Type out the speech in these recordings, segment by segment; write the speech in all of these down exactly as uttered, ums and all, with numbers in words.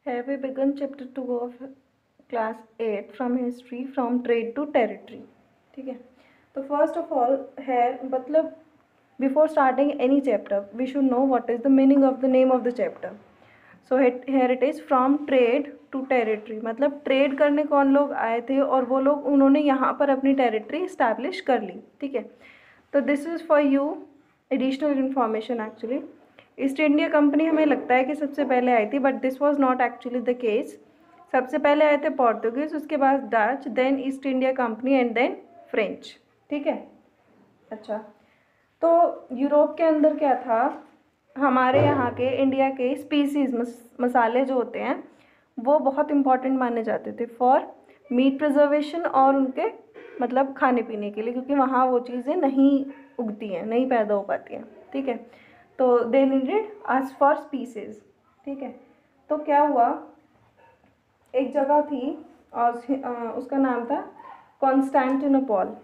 Have we begun chapter two of class eight from history from trade to territory? ठीक है, तो first of all है मतलब before starting any chapter we should know what is the meaning of the name of the chapter. So here it is from trade to territory, मतलब trade करने कौन लोग आए थे और वो लोग उन्होंने यहाँ पर अपनी टेरिटरी इस्टेब्लिश कर ली. ठीक है, तो this is for you additional information. Actually East India company हमें लगता है कि सबसे पहले आई थी, but this was not actually the case. सबसे पहले आए थे पोर्तुगीज, उसके बाद Dutch, then East India company and then French. ठीक है, अच्छा, तो यूरोप के अंदर क्या था, हमारे यहाँ के इंडिया के स्पीसीज मस, मसाले जो होते हैं वो बहुत इंपॉर्टेंट माने जाते थे फॉर मीट प्रिजर्वेशन और उनके मतलब खाने पीने के लिए, क्योंकि वहाँ वो चीज़ें नहीं उगती हैं, नहीं पैदा हो पाती हैं. ठीक है, तो they needed us for species. ठीक है, तो क्या हुआ, एक जगह थी और उसका नाम था कॉन्स्टेंटिनोपल.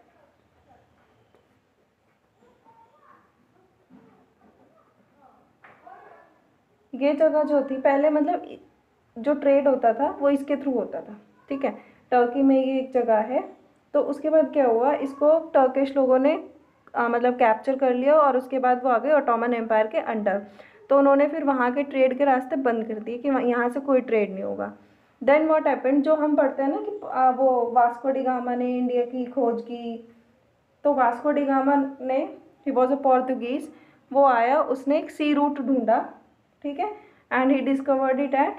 ये जगह जो थी पहले मतलब जो ट्रेड होता था वो इसके थ्रू होता था. ठीक है, टर्की में ये एक जगह है. तो उसके बाद क्या हुआ, इसको टर्किश लोगों ने आ, मतलब कैप्चर कर लिया और उसके बाद वो आ गए ऑटोमन एम्पायर के अंडर. तो उन्होंने फिर वहाँ के ट्रेड के रास्ते बंद कर दिए कि यहाँ से कोई ट्रेड नहीं होगा. देन व्हाट हैपेंड, जो हम पढ़ते हैं ना कि आ, वो वास्को डी गामा ने इंडिया की खोज की. तो वास्को डी गामा ने, ही वॉज अ पोर्तुगीज, वो आया, उसने एक सी रूट ढूंढा. ठीक है, and he discovered it at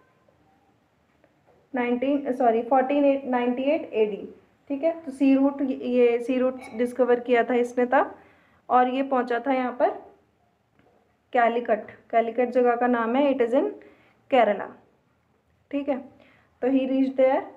nineteen sorry fourteen ninety eight A D. ठीक है, तो सी रूट, ये सी रूट डिस्कवर किया था इसने तब, और ये पहुंचा था यहाँ पर कैलिकट. कैलिकट जगह का नाम है, इट इज़ इन केरला. ठीक है, तो ही रीच देयर.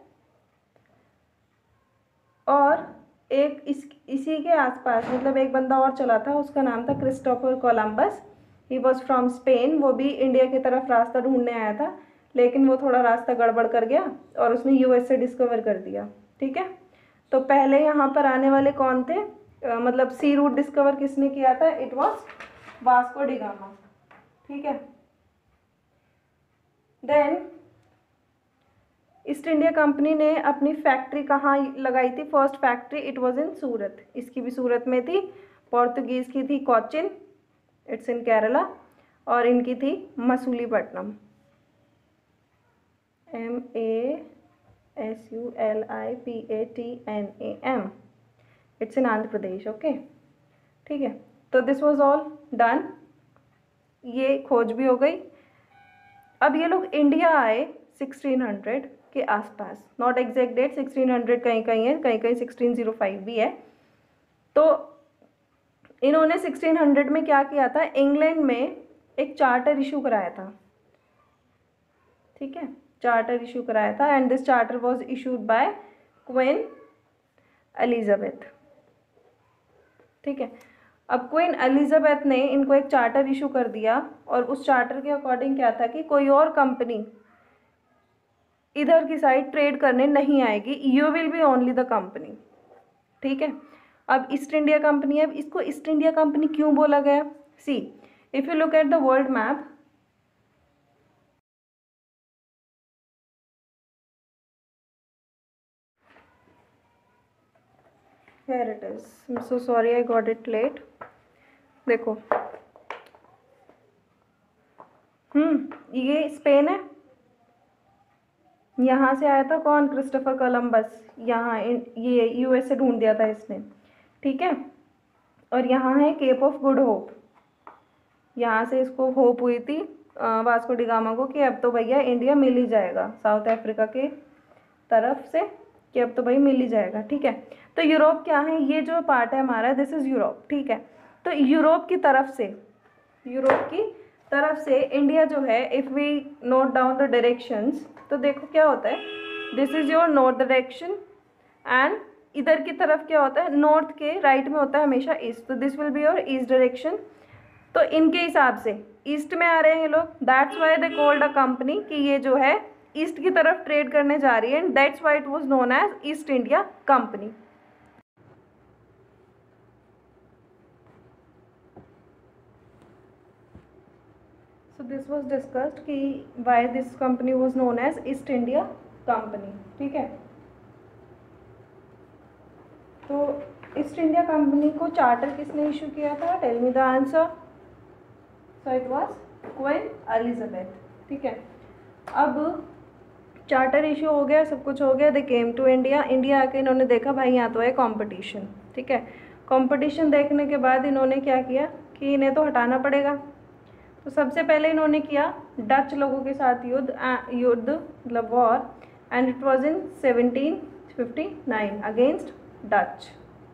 और एक इस इसी के आसपास मतलब एक बंदा और चला था, उसका नाम था Christopher Columbus. He was from Spain. वो भी इंडिया की तरफ रास्ता ढूंढने आया था, लेकिन वो थोड़ा रास्ता गड़बड़ कर गया और उसने यूएस से डिस्कवर कर दिया. ठीक है, तो पहले यहाँ पर आने वाले कौन थे, आ, मतलब सी रूट डिस्कवर किसने किया था, it was Vasco da Gama. ठीक है, देन ईस्ट इंडिया कंपनी ने अपनी फैक्ट्री कहाँ लगाई थी, first factory it was in Surat. इसकी भी सूरत में थी. पोर्तुगीज़ की थी कोचिन, इट्स इन केरला, और इनकी थी Masulipatnam, M A S U L I P A T N A M, it's in Andhra Pradesh. Okay, ठीक है, तो दिस वॉज ऑल डन. ये खोज भी हो गई. अब ये लोग इंडिया आए सिक्सटीन हंड्रेड के आसपास, not exact date, sixteen hundred कहीं कहीं है, कहीं कहीं सिक्सटीन ज़ीरो फाइव भी है. तो इन्होंने सिक्सटीन हंड्रेड में क्या किया था, इंग्लैंड में एक चार्टर इशू कराया था. ठीक है, चार्टर इशू कराया था, and this charter was issued by Queen Elizabeth. ठीक है, अब क्वीन एलिजाबेथ ने इनको एक चार्टर इशू कर दिया, और उस चार्टर के अकॉर्डिंग क्या था कि कोई और कंपनी इधर की साइड ट्रेड करने नहीं आएगी, you will be only the company. ठीक है, अब ईस्ट इंडिया कंपनी है. अब इसको ईस्ट इंडिया कंपनी क्यों बोला गया, see if you look at the world map, here it is. I'm so sorry I got it late. देखो, हम्म ये स्पेन है. यहाँ से आया था कौन, क्रिस्टोफर कोलंबस. यहाँ ये यूएस से ढूंढ दिया था इसने. ठीक है, और यहाँ है केप ऑफ गुड होप. यहाँ से इसको होप हुई थी वास्को डी गामा को कि अब तो भैया इंडिया मिल ही जाएगा साउथ अफ्रीका के तरफ से, कि अब तो भाई मिल ही जाएगा. ठीक है, तो यूरोप क्या है, ये जो पार्ट है हमारा, दिस इज़ यूरोप. ठीक है, तो यूरोप की तरफ से, यूरोप की तरफ से इंडिया जो है, if we note down the directions, तो देखो क्या होता है, this is your north direction, and इधर की तरफ क्या होता है, नॉर्थ के राइट में होता है हमेशा ईस्ट, तो this will be your east direction. तो इनके हिसाब से ईस्ट में आ रहे हैं ये लोग, that's why they called a company, कि ये जो है ईस्ट की तरफ ट्रेड करने जा रही है, and that's why it was known as East India company. So this was discussed कि why this company was known as East India company. ठीक है, तो ईस्ट इंडिया कंपनी को चार्टर किसने इशू किया था? Tell me the answer. So it was Queen Elizabeth. ठीक है, अब चार्टर इशू हो गया, सब कुछ हो गया, they came to India. India आके इन्होंने देखा भाई यहाँ तो है कंपटीशन। ठीक है, कंपटीशन देखने के बाद इन्होंने क्या किया कि इन्हें तो हटाना पड़ेगा। तो सबसे पहले इन्होंने किया डच लोगों के साथ युद्ध युद्ध मतलब war, and it was in seventeen fifty nine against Dutch.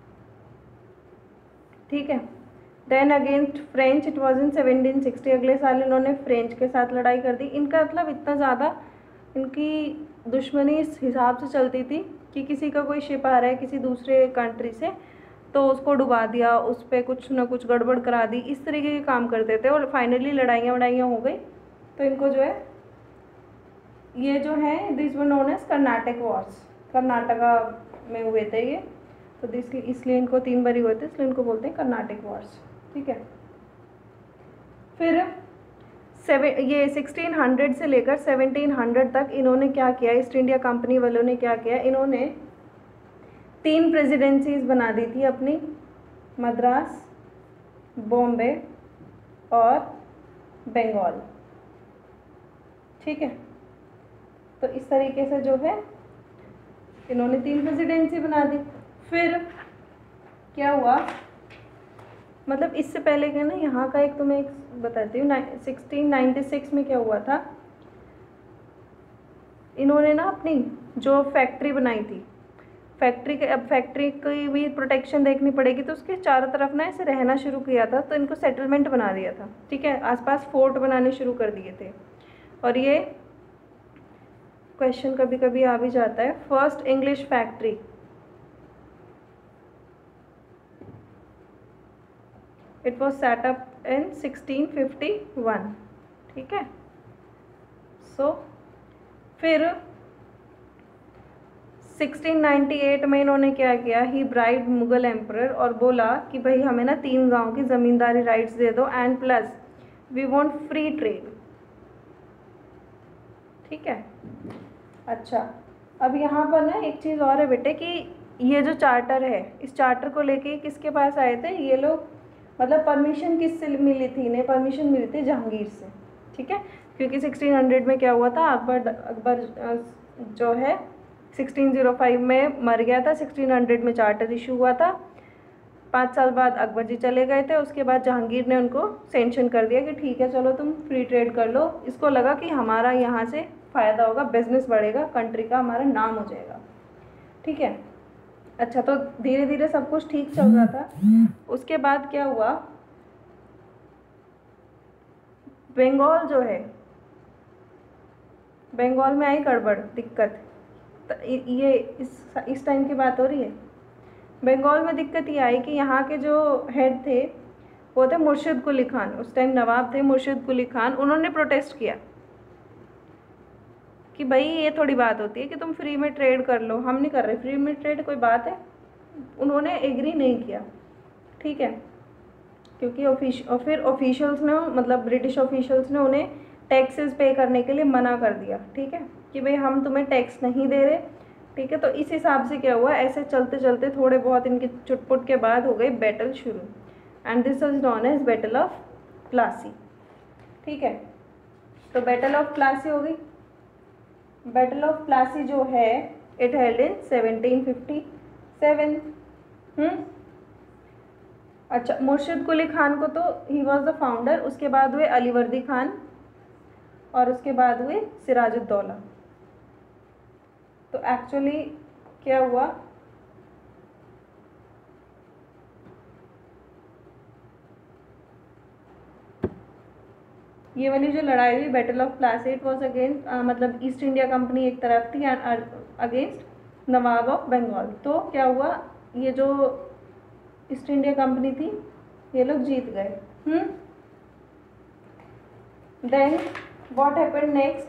ठीक है, then against French it was in seventeen sixty. अगले साल इन्होंने फ्रेंच के साथ लड़ाई कर दी। इनका मतलब इतना ज़्यादा इनकी दुश्मनी इस हिसाब से चलती थी कि किसी का कोई शिप आ रहा है किसी दूसरे कंट्री से, तो उसको डुबा दिया, उस पर कुछ ना कुछ गड़बड़ करा दी, इस तरीके के काम करते थे। और फाइनली लड़ाइयाँ वड़ाइयाँ हो गई, तो इनको जो है ये जो है this were known as Karnataka wars, Karnataka में हुए थे ये, तो दिस इसलिए इनको तीन बारी हुए थे, इसलिए इनको बोलते हैं कर्नाटक वॉर्स। ठीक है, फिर सेवन ये सिक्सटीन हंड्रेड से लेकर सेवनटीन हंड्रेड तक इन्होंने क्या किया, ईस्ट इंडिया कंपनी वालों ने क्या किया, इन्होंने तीन प्रेसिडेंसीज बना दी थी अपनी, मद्रास, बॉम्बे और बंगाल। ठीक है, तो इस तरीके से जो है इन्होंने तीन प्रेसिडेंसी बना दी। फिर क्या हुआ, मतलब इससे पहले क्या ना, यहाँ का एक तो मैं एक बताती हूँ, सिक्सटीन नाइन्टी सिक्स में क्या हुआ था, इन्होंने ना अपनी जो फैक्ट्री बनाई थी, फैक्ट्री के अब फैक्ट्री की भी प्रोटेक्शन देखनी पड़ेगी, तो उसके चारों तरफ ना ऐसे रहना शुरू किया था, तो इनको सेटलमेंट बना दिया था। ठीक है, आसपास फोर्ट बनाने शुरू कर दिए थे। और ये क्वेश्चन कभी कभी आ भी जाता है, first English factory it was set up in sixteen fifty one. ठीक है, सो so, फिर सिक्सटीन नाइन्टी एट में इन्होंने क्या किया, ही ब्राइड मुगल एम्परर और बोला कि भाई हमें ना तीन गांव की ज़मींदारी राइट्स दे दो, and plus we want free trade. ठीक है, अच्छा अब यहाँ पर ना एक चीज़ और है बेटे कि ये जो चार्टर है, इस चार्टर को लेके किसके पास आए थे ये लोग, मतलब परमिशन किससे मिली थी इन्हें, परमिशन मिली थी जहांगीर से। ठीक है, क्योंकि सिक्सटीन हंड्रेड में क्या हुआ था, अकबर अकबर जो है सिक्सटीन ओ फाइव में मर गया था, सिक्सटीन हंड्रेड में चार्टर इशू हुआ था, पाँच साल बाद अकबर जी चले गए थे, उसके बाद जहांगीर ने उनको सेंक्शन कर दिया कि ठीक है चलो तुम फ्री ट्रेड कर लो। इसको लगा कि हमारा यहाँ से फ़ायदा होगा, बिजनेस बढ़ेगा, कंट्री का हमारा नाम हो जाएगा। ठीक है, अच्छा तो धीरे धीरे सब कुछ ठीक चल रहा था। उसके बाद क्या हुआ, बंगाल जो है, बंगाल में आई गड़बड़ दिक्कत, ये इस इस टाइम की बात हो रही है। बंगाल में दिक्कत ये आई कि यहाँ के जो हेड थे वो थे मुर्शिद कुली खान, उस टाइम नवाब थे मुर्शिद कुली खान। उन्होंने प्रोटेस्ट किया कि भाई ये थोड़ी बात होती है कि तुम फ्री में ट्रेड कर लो, हम नहीं कर रहे फ्री में ट्रेड, कोई बात है। उन्होंने एग्री नहीं किया। ठीक है, क्योंकि ऑफिश और फिर ऑफिशियल्स ने, मतलब ब्रिटिश ऑफिशियल्स ने उन्हें टैक्सेस पे करने के लिए मना कर दिया। ठीक है, कि भाई हम तुम्हें टैक्स नहीं दे रहे। ठीक है, तो इस हिसाब से क्या हुआ, ऐसे चलते चलते थोड़े बहुत इनके चुटपुट के बाद हो गई बैटल शुरू, and this is known as battle of Plassey. ठीक है, तो बैटल ऑफ प्लासी हो गई। बैटल ऑफ प्लासी जो है it held in seventeen fifty seven. Hmm अच्छा, मुर्शिद कुली खान को तो ही वॉज द फाउंडर, उसके बाद हुए अलीवर्दी खान और उसके बाद हुए सिराजुद्दौला। तो एक्चुअली क्या हुआ, ये वाली जो लड़ाई हुई battle of Plassey, it was against, मतलब ईस्ट इंडिया कंपनी एक तरफ थी and against Nawab of Bengal. तो क्या हुआ, ये जो ईस्ट इंडिया कंपनी थी ये लोग जीत गए। Hmm then what happened next,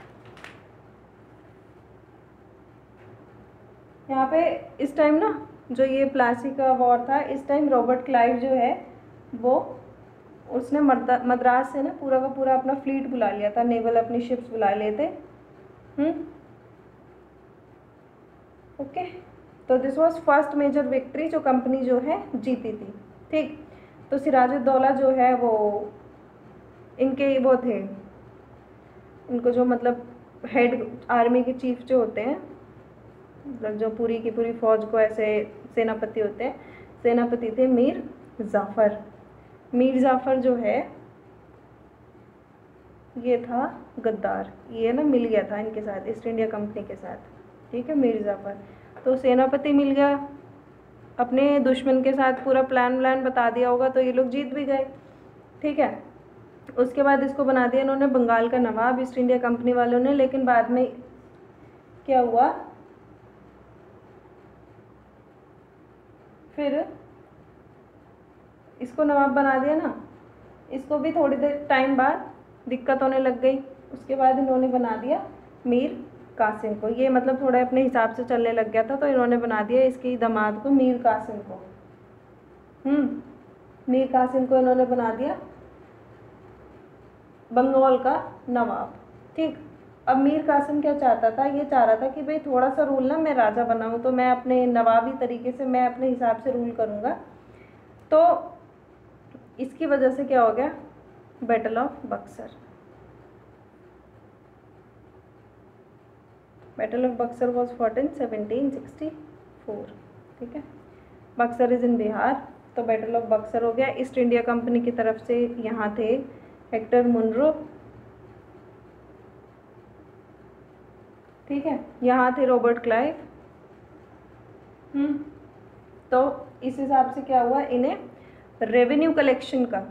यहाँ पे इस टाइम ना जो ये प्लासी का वॉर था, इस टाइम रॉबर्ट क्लाइव जो है वो उसने मद्रास से ना पूरा का पूरा अपना फ्लीट बुला लिया था, नेवल अपनी शिप्स बुला लिए थे। हम्म ओके, तो this was first major victory जो कंपनी जो है जीती थी। ठीक, तो सिराजुद्दौला जो है वो इनके वो थे, इनको जो मतलब हेड आर्मी के चीफ जो होते हैं, मतलब जो पूरी की पूरी फौज को ऐसे सेनापति होते हैं, सेनापति थे मीर जाफ़र। मीर जाफ़र जो है ये था गद्दार, ये ना मिल गया था इनके साथ, ईस्ट इंडिया कंपनी के साथ। ठीक है, मीर जाफ़र तो सेनापति मिल गया, अपने दुश्मन के साथ पूरा प्लान व्लान बता दिया होगा, तो ये लोग जीत भी गए। ठीक है, उसके बाद इसको बना दिया इन्होंने बंगाल का नवाब ईस्ट इंडिया कंपनी वालों ने। लेकिन बाद में क्या हुआ, फिर इसको नवाब बना दिया ना, इसको भी थोड़ी देर टाइम बाद दिक्कत होने लग गई। उसके बाद इन्होंने बना दिया मीर कासिम को, ये मतलब थोड़ा अपने हिसाब से चलने लग गया था, तो इन्होंने बना दिया इसके दामाद को मीर कासिम को। हम्म मीर कासिम को इन्होंने बना दिया बंगाल का नवाब। ठीक, अब मीर कासिम क्या चाहता था, ये चाह रहा था कि भाई थोड़ा सा रूल ना मैं राजा बनाऊँ, तो मैं अपने नवाबी तरीके से मैं अपने हिसाब से रूल करूँगा। तो इसकी वजह से क्या हो गया, battle of Buxar. Battle of Buxar was fought in seventeen sixty four. ठीक है, बक्सर इज़ इन बिहार, तो बैटल ऑफ बक्सर हो गया। ईस्ट इंडिया कंपनी की तरफ से यहाँ थे हेक्टर मुनरो। ठीक है, यहाँ थे रॉबर्ट क्लाइव। हम्म तो इस हिसाब से क्या हुआ, इन्हें रेवेन्यू कलेक्शन का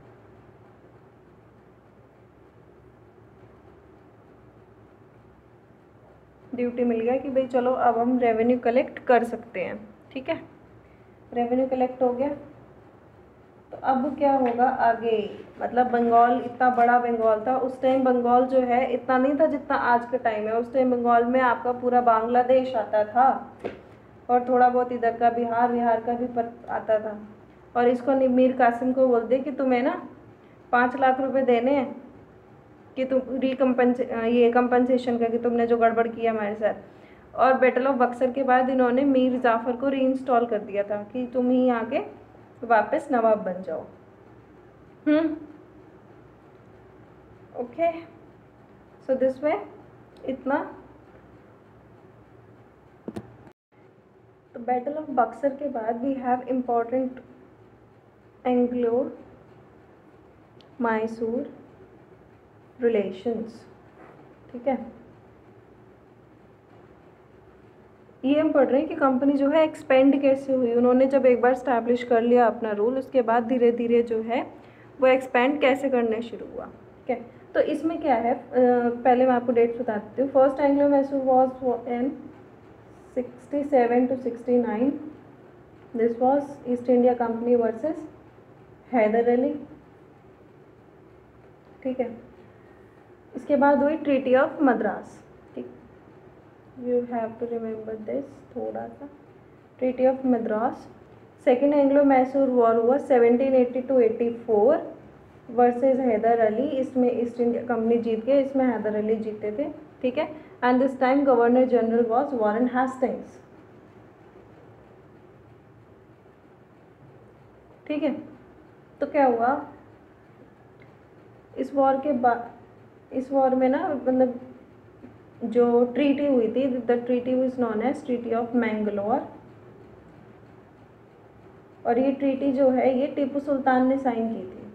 ड्यूटी मिल गया कि भाई चलो अब हम रेवेन्यू कलेक्ट कर सकते हैं। ठीक है, रेवेन्यू कलेक्ट हो गया, तो अब क्या होगा आगे, मतलब बंगाल इतना बड़ा बंगाल था उस टाइम, बंगाल जो है इतना नहीं था जितना आज के टाइम है। उस टाइम बंगाल में आपका पूरा बांग्लादेश आता था, और थोड़ा बहुत इधर का बिहार बिहार का भी पर आता था। और इसको मीर कासिम को बोल दे कि तुम्हें ना पाँच लाख रुपए देने हैं कि तुम रिकम्पनसे ये कंपनसेशन का, कि तुमने जो गड़बड़ किया हमारे साथ। और बैटल ऑफ बक्सर के बाद इन्होंने मीर जाफ़र को री इंस्टॉल कर दिया था कि तुम ही आके वापस नवाब बन जाओ। हम्म ओके, सो दिस वे इतना। तो बैटल ऑफ बक्सर के बाद we have important Anglo Mysore relations. ठीक है, ये हम पढ़ रहे हैं कि कंपनी जो है एक्सपेंड कैसे हुई। उन्होंने जब एक बार स्टैब्लिश कर लिया अपना रूल, उसके बाद धीरे धीरे जो है वो एक्सपेंड कैसे करने शुरू हुआ। ठीक है, तो इसमें क्या है, पहले मैं आपको डेट्स बता देती हूँ। First Anglo Mysore was in sixty seven to sixty nine. This was East India company versus Hyder Ali. ठीक है, इसके बाद हुई ट्रीटी ऑफ मद्रास। ठीक, you have to remember this थोड़ा सा, treaty of Madras. Second Anglo Mysore war हुआ seventeen eighty two eighty four versus Hyder Ali. इसमें ईस्ट इंडिया कंपनी जीत गई, इसमें हैदर अली जीते थे। ठीक है, and this time governor general was Warren Hastings. ठीक है, तो क्या हुआ इस वॉर के बाद, इस वॉर में ना मतलब जो ट्रीटी हुई थी, the treaty was known as treaty of Mangalore. और ये ट्रीटी जो है ये टीपू सुल्तान ने साइन की थी,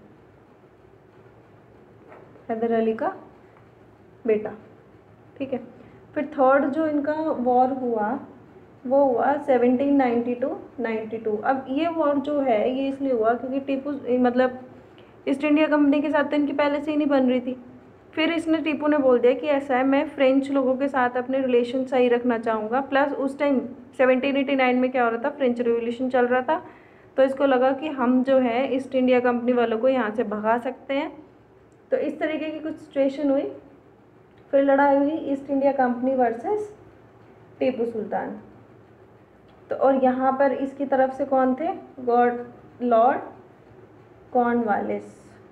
हैदर अली का बेटा। ठीक है, फिर थर्ड जो इनका वॉर हुआ वो हुआ seventeen ninety two ninety two. अब ये वॉर जो है ये इसलिए हुआ क्योंकि टीपू मतलब ईस्ट इंडिया कंपनी के साथ तो इनकी पहले से ही नहीं बन रही थी। फिर इसने टीपू ने बोल दिया कि ऐसा है, मैं फ्रेंच लोगों के साथ अपने रिलेशन सही रखना चाहूँगा। प्लस उस टाइम सेवनटीन एटी नाइन में क्या हो रहा था, फ्रेंच रिवोल्यूशन चल रहा था, तो इसको लगा कि हम जो है ईस्ट इंडिया कंपनी वालों को यहाँ से भगा सकते हैं। तो इस तरीके की कुछ सिचुएशन हुई, फिर लड़ाई हुई East India company versus Tipu Sultan. तो और यहाँ पर इसकी तरफ से कौन थे, गॉड लॉर्ड कॉर्नवालिस।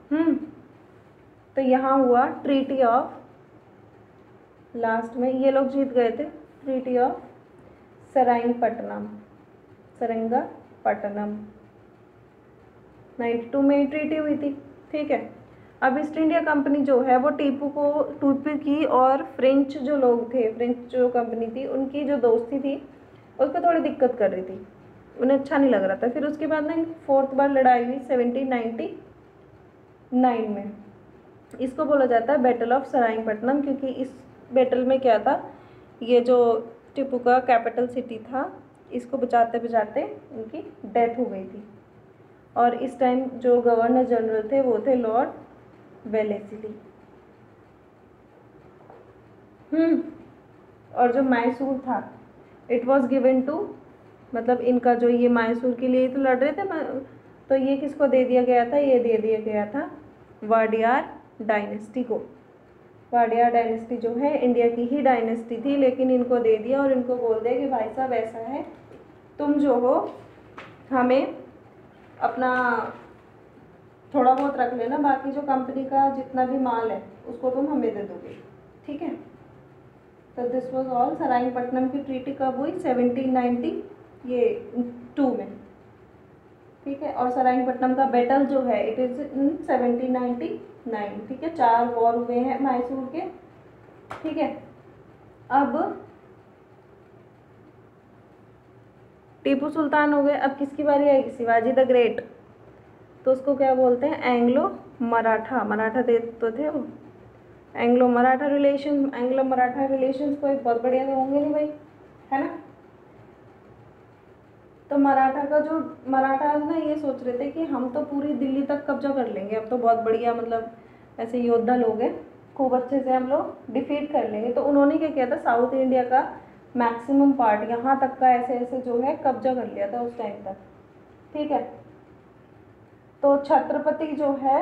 हम्म तो यहाँ हुआ ट्रीटी ऑफ, लास्ट में ये लोग जीत गए थे, treaty of Seringapatam, Seringapatam ninety two में ही ट्रीटी हुई थी। ठीक है, अब ईस्ट इंडिया कंपनी जो है वो टीपू को, टीपू की और फ्रेंच जो लोग थे, फ्रेंच जो कंपनी थी उनकी जो दोस्ती थी उस पर थोड़ी दिक्कत कर रही थी, उन्हें अच्छा नहीं लग रहा था। फिर उसके बाद ना फोर्थ बार लड़ाई हुई सेवनटीन नाइन्टी नाइन में, इसको बोला जाता है बैटल ऑफ सराइंगपट्टनम, क्योंकि इस बैटल में क्या था, ये जो टीपू का कैपिटल सिटी था इसको बचाते बचाते उनकी डेथ हो गई थी। और इस टाइम जो गवर्नर जनरल थे वो थे लॉर्ड वेलेस्ली। हम्म और जो मैसूर था इट वाज गिवन टू, मतलब इनका जो ये मैसूर के लिए तो लड़ रहे थे, तो ये किसको दे दिया गया था, ये दे दिया गया था वाडियार डायनेस्टी को। वाडियार डायनेस्टी जो है इंडिया की ही डायनेस्टी थी, लेकिन इनको दे दिया और इनको बोल दिया कि भाई साहब ऐसा है, तुम जो हो हमें अपना थोड़ा बहुत रख लेना, बाकी जो कंपनी का जितना भी माल है उसको तुम हमें दे दोगे। ठीक है, तो दिस वाज ऑल। सराइंगपट्टनम की ट्रीटी कब हुई, सेवनटीन नाइन्टी ये टू में। ठीक है, और सराइंगपट्टनम का बैटल जो है it is in seventeen ninety nine. ठीक है, चार वॉर हुए हैं मैसूर के। ठीक है, अब टीपू सुल्तान हो गए, अब किसकी बारी आएगी, शिवाजी द ग्रेट, तो उसको क्या बोलते हैं, एंग्लो मराठा, मराठा दे तो थे वो, Anglo Maratha relation, Anglo Maratha relation कोई बहुत बढ़िया तो होंगे नहीं भाई, है ना। तो मराठा का जो, मराठा ना ये सोच रहे थे कि हम तो पूरी दिल्ली तक कब्जा कर लेंगे, अब तो बहुत बढ़िया, मतलब ऐसे योद्धा लोग हैं, खूब अच्छे से हम लोग डिफीट कर लेंगे। तो उन्होंने क्या किया था, साउथ इंडिया का मैक्सिमम पार्ट यहाँ तक का ऐसे ऐसे जो है कब्जा कर लिया था उस टाइम तक। ठीक है, तो छत्रपति जो है,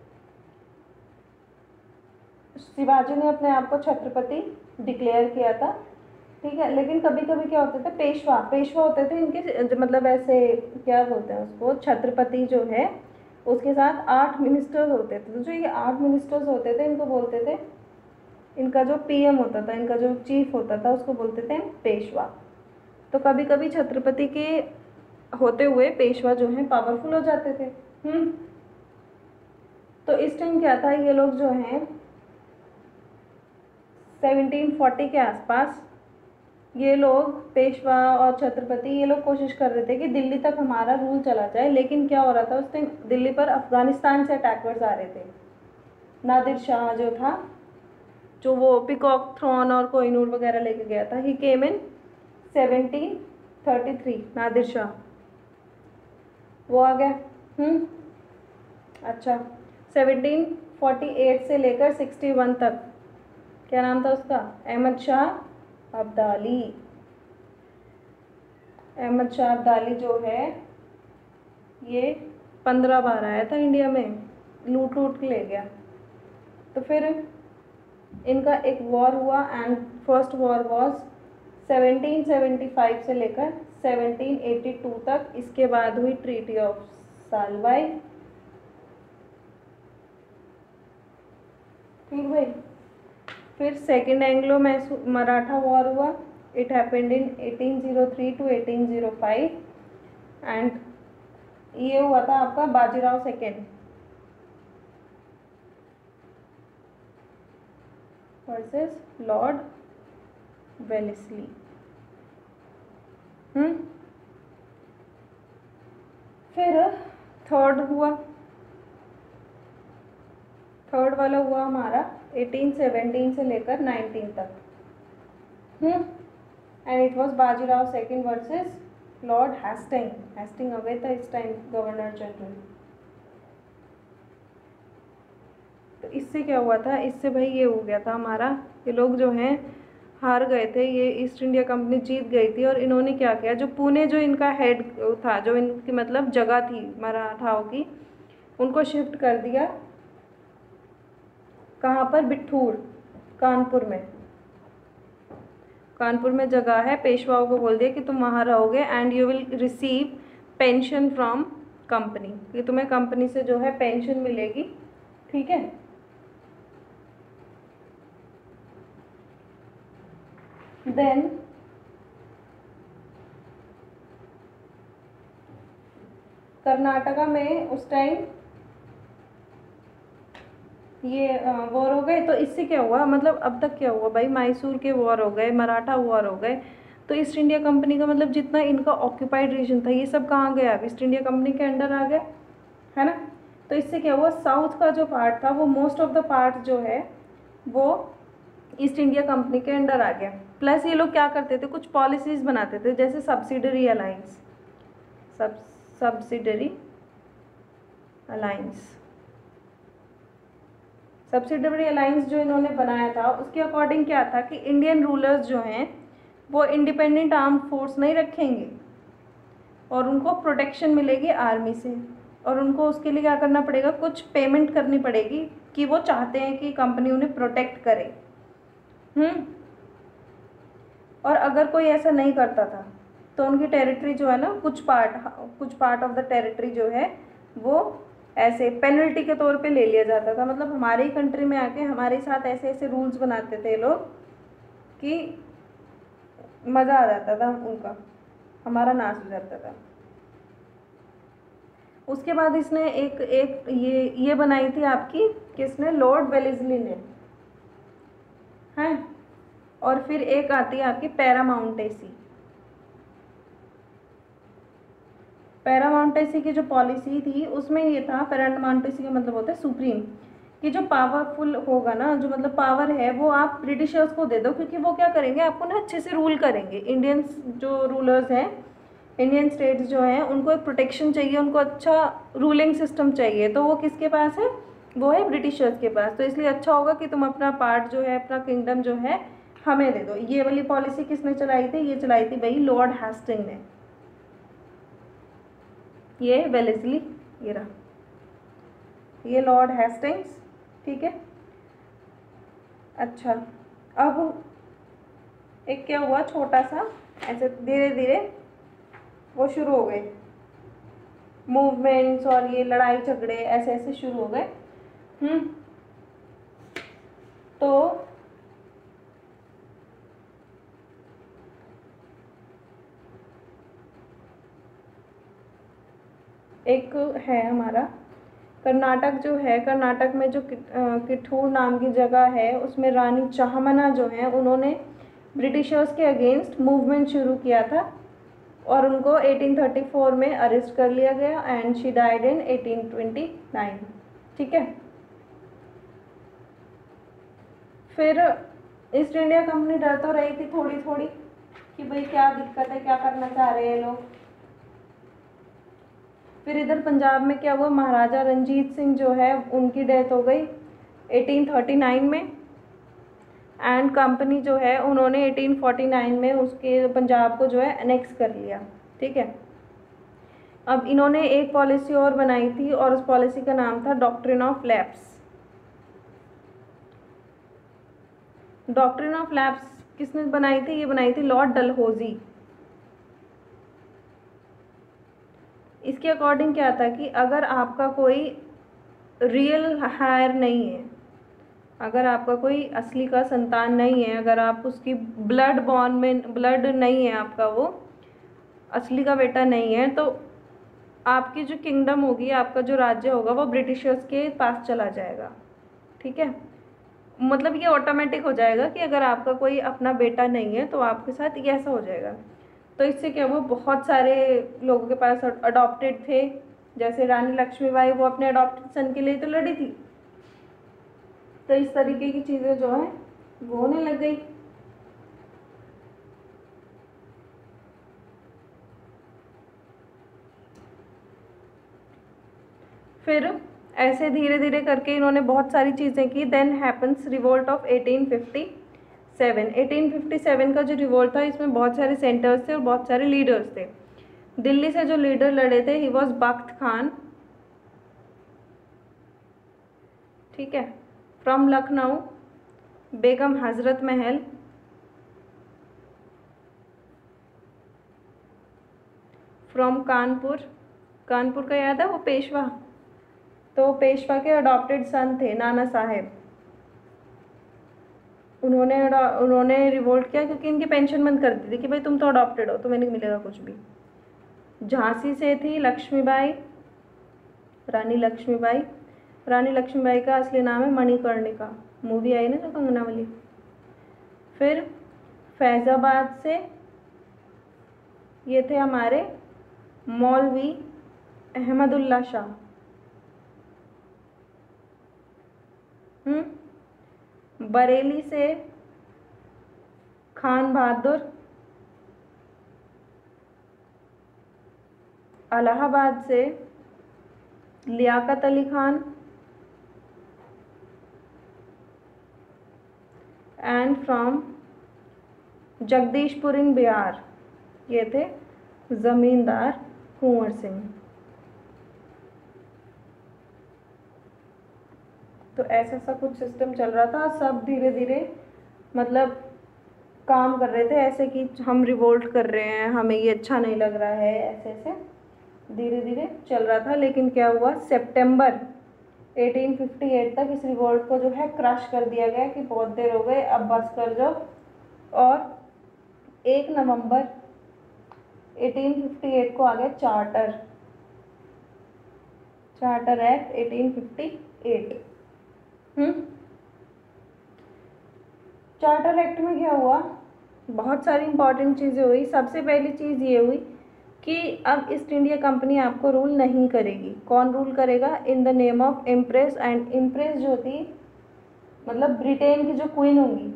शिवाजी ने अपने आप को छत्रपति डिक्लेयर किया था। ठीक है, लेकिन कभी कभी क्या होते थे, पेशवा पेशवा होते थे इनके, मतलब ऐसे क्या बोलते हैं उसको, छत्रपति जो है उसके साथ आठ मिनिस्टर्स होते थे, तो जो ये आठ मिनिस्टर्स होते थे इनको बोलते थे, इनका जो पीएम होता था, इनका जो चीफ होता था उसको बोलते थे पेशवा। तो कभी कभी छत्रपति के होते हुए पेशवा जो है पावरफुल हो जाते थे। हम्म तो इस टाइम क्या था, ये लोग जो हैं सेवनटीन फोर्टी के आसपास ये लोग पेशवा और छत्रपति ये लोग कोशिश कर रहे थे कि दिल्ली तक हमारा रूल चला जाए, लेकिन क्या हो रहा था उस टाइम दिल्ली पर अफगानिस्तान से अटैकर्स आ रहे थे। नादिर शाह जो था, जो वो पिकॉक थ्रोन और कोहिनूर वगैरह लेके गया था, he came in seventeen thirty three, Nadir Shah वो आ गया। हम्म अच्छा, सेवनटीन फोर्टी एट से लेकर सिक्सटी वन तक क्या नाम था उसका, अहमद शाह अब्दाली। अहमद शाह अब्दाली जो है ये पंद्रह बार आया था इंडिया में, लूट लूट के ले गया। तो फिर इनका एक वॉर हुआ, and first war was seventeen seventy five से लेकर सेवनटीन एटी टू तक। इसके बाद हुई ट्रीटी ऑफ सालवाई। ठीक भाई, फिर सेकेंड एंग्लो मराठा वॉर हुआ, it happened in eighteen O three to eighteen O five, and ये हुआ था आपका Bajirao second versus Lord Wellesley. Hmm फिर थर्ड हुआ, थर्ड वाला हुआ हमारा एटीन सेवेंटीन से लेकर नाइनटीन तक। Hmm and it was Bajirao second versus Lord Hasting. Hasting अवे था इस टाइम गवर्नर जनरल। तो इससे क्या हुआ था, इससे भाई ये हो गया था हमारा, ये लोग जो हैं हार गए थे, ये ईस्ट इंडिया कंपनी जीत गई थी। और इन्होंने क्या किया, जो पुणे जो इनका हेड था, जो इनकी मतलब जगह थी मराठाओं की, उनको शिफ्ट कर दिया कहाँ पर, बिठूर, कानपुर में। कानपुर में जगह है, पेशवाओं को बोल दिया कि तुम वहाँ रहोगे, and you will receive pension from company, कि तुम्हें कंपनी से जो है पेंशन मिलेगी ठीक है। देन कर्नाटका में उस टाइम ये वॉर हो गए। तो इससे क्या हुआ, मतलब अब तक क्या हुआ भाई, मैसूर के वॉर हो गए, मराठा वॉर हो गए। तो ईस्ट इंडिया कंपनी का मतलब जितना इनका ऑक्यूपाइड रीजन था ये सब कहाँ गया, अब ईस्ट इंडिया कंपनी के अंडर आ गया, है ना। तो इससे क्या हुआ, साउथ का जो पार्ट था वो मोस्ट ऑफ द पार्ट जो है वो ईस्ट इंडिया कंपनी के अंडर आ गया। प्लस ये लोग क्या करते थे, कुछ पॉलिसीज़ बनाते थे, जैसे सब्सिडरी अलायंस, सब सब्सिडरी अलायंस सब्सिडरी अलायंस जो इन्होंने बनाया था उसके अकॉर्डिंग क्या था कि इंडियन रूलर्स जो हैं वो इंडिपेंडेंट आर्म फोर्स नहीं रखेंगे और उनको प्रोटेक्शन मिलेगी आर्मी से, और उनको उसके लिए क्या करना पड़ेगा, कुछ पेमेंट करनी पड़ेगी कि वो चाहते हैं कि कंपनी उन्हें प्रोटेक्ट करे। हम्म और अगर कोई ऐसा नहीं करता था तो उनकी टेरिटरी जो है ना, कुछ पार्ट कुछ पार्ट ऑफ द टेरिटरी जो है वो ऐसे पेनल्टी के तौर पे ले लिया जाता था। मतलब हमारे ही कंट्री में आके हमारे साथ ऐसे ऐसे रूल्स बनाते थे लोग कि मज़ा आ जाता था उनका, हमारा नाश हो जाता था। उसके बाद इसने एक एक ये ये बनाई थी आपकी, किसने, लॉर्ड वेलेस्ली ने, हैं। और फिर एक आती है आपकी पैरामाउंटेसी। पैरामाउंटेसी की जो पॉलिसी थी उसमें ये था, पैरामाउंटेसी का मतलब होता है सुप्रीम, कि जो पावरफुल होगा ना, जो मतलब पावर है वो आप ब्रिटिशर्स को दे दो, क्योंकि वो क्या करेंगे, आपको ना अच्छे से रूल करेंगे। इंडियंस जो रूलर्स हैं, इंडियन स्टेट्स जो हैं, उनको एक प्रोटेक्शन चाहिए, उनको अच्छा रूलिंग सिस्टम चाहिए, तो वो किसके पास है, वो है ब्रिटिशर्स के पास। तो इसलिए अच्छा होगा कि तुम अपना पार्ट जो है, अपना किंगडम जो है हमें दे दो। ये वाली पॉलिसी किसने चलाई थी, ये चलाई थी भाई लॉर्ड हेस्टिंग ने, ये वेलेस्ली, ये रहा, ये लॉर्ड हेस्टिंग्स, ठीक है। अच्छा, अब एक क्या हुआ, छोटा सा ऐसे धीरे धीरे वो शुरू हो गए मूवमेंट्स, और ये लड़ाई झगड़े ऐसे ऐसे शुरू हो गए। हम्म तो एक है हमारा कर्नाटक जो है, कर्नाटक में जो किठूर नाम की जगह है उसमें रानी चाहमना जो है उन्होंने ब्रिटिशर्स के अगेंस्ट मूवमेंट शुरू किया था, और उनको अठारह सौ चौंतीस में अरेस्ट कर लिया गया एंड शी डाइड इन अठारह सौ उनतीस, ठीक है। फिर ईस्ट इंडिया कंपनी डर तो रही थी थोड़ी थोड़ी कि भाई क्या दिक्कत है, क्या करना चाह रहे हैं लोग। फिर इधर पंजाब में क्या हुआ, महाराजा रंजीत सिंह जो है उनकी डेथ हो गई अठारह सौ उनतालीस में, एंड कंपनी जो है उन्होंने अठारह सौ उनचास में उसके पंजाब को जो है अनेक्स कर लिया, ठीक है। अब इन्होंने एक पॉलिसी और बनाई थी और उस पॉलिसी का नाम था doctrine of lapse. Doctrine of lapse किसने बनाई थी, ये बनाई थी लॉर्ड डलहौजी। इसके अकॉर्डिंग क्या था कि अगर आपका कोई रियल हायर नहीं है, अगर आपका कोई असली का संतान नहीं है, अगर आप उसकी ब्लड बॉर्न में ब्लड नहीं है, आपका वो असली का बेटा नहीं है, तो आपकी जो किंगडम होगी, आपका जो राज्य होगा वो ब्रिटिशर्स के पास चला जाएगा, ठीक है। मतलब ये ऑटोमेटिक हो जाएगा कि अगर आपका कोई अपना बेटा नहीं है तो आपके साथ ये ऐसा हो जाएगा। तो इससे क्या हुआ, बहुत सारे लोगों के पास अडॉप्टेड थे, जैसे रानी लक्ष्मीबाई, वो अपने अडॉप्टेड सन के लिए तो लड़ी थी। तो इस तरीके की चीज़ें जो है वो होने लग गई। फिर ऐसे धीरे धीरे करके इन्होंने बहुत सारी चीज़ें की। Then happens revolt of eighteen fifty seven. Eighteen fifty seven का जो रिवोल्ट था इसमें बहुत सारे सेंटर्स थे और बहुत सारे लीडर्स थे। दिल्ली से जो लीडर लड़े थे ही वॉज बख्त खान, ठीक है। फ्रॉम लखनऊ बेगम हजरत महल, फ्रॉम कानपुर, कानपुर का याद है वो पेशवा, तो पेशवा के अडॉप्टेड सन थे नाना साहेब, उन्होंने उन्होंने रिवोल्ट किया क्योंकि इनकी पेंशन बंद कर दी थी कि भाई तुम तो अडॉप्टेड हो, तुम्हें नहीं मिलेगा कुछ भी। झांसी से थी लक्ष्मीबाई, रानी लक्ष्मीबाई। रानी लक्ष्मीबाई का असली नाम है मणिकर्णिका, मूवी आई ना जो कंगना वाली। फिर फैज़ाबाद से ये थे हमारे मौलवी अहमदुल्ला शाह। हम्म बरेली से खान बहादुर। इलाहाबाद से Liaqat Ali Khan. And from Jagdishpur in Bihar ये थे जमींदार कुंवर सिंह। तो ऐसा सा कुछ सिस्टम चल रहा था, सब धीरे धीरे मतलब काम कर रहे थे ऐसे कि हम रिवोल्ट कर रहे हैं, हमें ये अच्छा नहीं लग रहा है, ऐसे ऐसे धीरे धीरे चल रहा था। लेकिन क्या हुआ, सितंबर अठारह सौ अट्ठावन तक इस रिवोल्ट को जो है क्रश कर दिया गया कि बहुत देर हो गए, अब बस कर जाओ। और एक नवंबर अठारह सौ अट्ठावन को आ गया चार्टर, चार्टर एक्ट अठारह सौ अट्ठावन। हम्म चार्टर एक्ट में क्या हुआ, बहुत सारी इंपॉर्टेंट चीज़ें हुई। सबसे पहली चीज़ ये हुई कि अब ईस्ट इंडिया कंपनी आपको रूल नहीं करेगी। कौन रूल करेगा, in the name of empress. And empress जो थी मतलब ब्रिटेन की जो क्वीन होंगी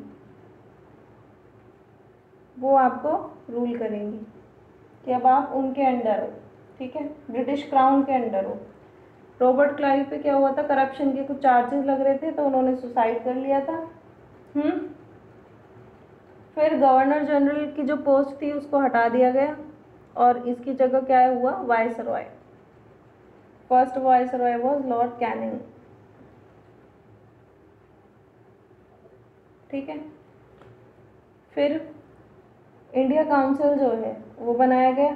वो आपको रूल करेंगी कि अब आप उनके अंडर हो, ठीक है, ब्रिटिश क्राउन के अंडर हो। रॉबर्ट क्लाइव पे क्या हुआ था, करप्शन के कुछ चार्जेस लग रहे थे तो उन्होंने सुसाइड कर लिया था। हम्म फिर गवर्नर जनरल की जो पोस्ट थी उसको हटा दिया गया और इसकी जगह क्या हुआ, viceroy. First viceroy was Lord Canning, ठीक है। फिर इंडिया काउंसिल जो है वो बनाया गया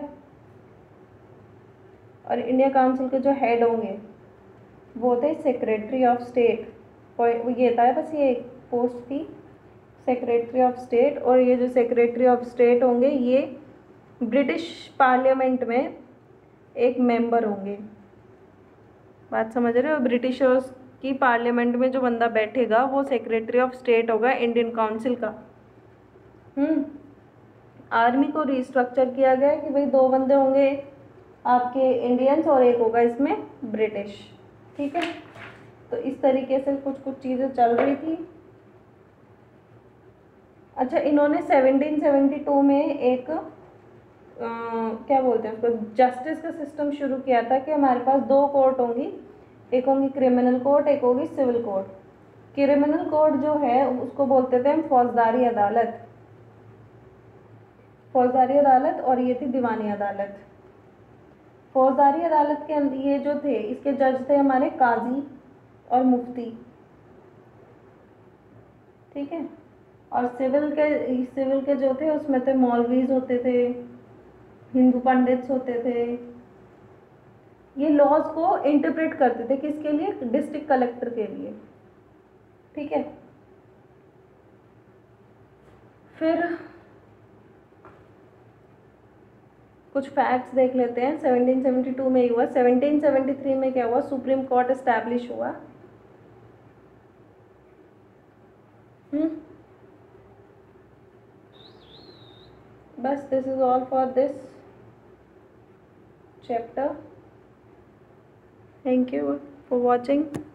और इंडिया काउंसिल के जो हेड होंगे वो थे सेक्रेटरी ऑफ स्टेट। और ये था बस, ये एक पोस्ट थी सेक्रेटरी ऑफ स्टेट। और ये जो सेक्रेटरी ऑफ स्टेट होंगे ये ब्रिटिश पार्लियामेंट में एक मेंबर होंगे। बात समझ रहे हो, ब्रिटिशर्स की पार्लियामेंट में जो बंदा बैठेगा वो सेक्रेटरी ऑफ स्टेट होगा इंडियन काउंसिल का। हम्म आर्मी को रिस्ट्रक्चर किया गया कि भाई दो बंदे होंगे आपके इंडियंस और एक होगा इसमें ब्रिटिश, ठीक है। तो इस तरीके से कुछ कुछ चीज़ें चल रही थी। अच्छा, इन्होंने सेवनटीन सेवेंटी टू में एक आ, क्या बोलते हैं उसको, जस्टिस का सिस्टम शुरू किया था कि हमारे पास दो कोर्ट होंगी, एक होंगी क्रिमिनल कोर्ट, एक होगी सिविल कोर्ट। क्रिमिनल कोर्ट जो है उसको बोलते थे हम फौजदारी अदालत, फौजदारी अदालत, और ये थी दीवानी अदालत। फौजदारी अदालत के अंदर ये जो थे इसके जज थे हमारे काजी और मुफ्ती, ठीक है। और सिविल के सिविल के जो थे उसमें थे मौलवीज होते थे, हिंदू पंडित्स होते थे। ये लॉज को इंटरप्रेट करते थे, किसके लिए, डिस्ट्रिक्ट कलेक्टर के लिए, ठीक है। फिर कुछ फैक्ट्स देख लेते हैं। सेवनटीन सेवेंटी टू में ही हुआ। सेवनटीन सेवेंटी थ्री में क्या हुआ, सुप्रीम कोर्ट एस्टैब्लिश हुआ। हम्म बस this is all for this chapter. Thank you for watching.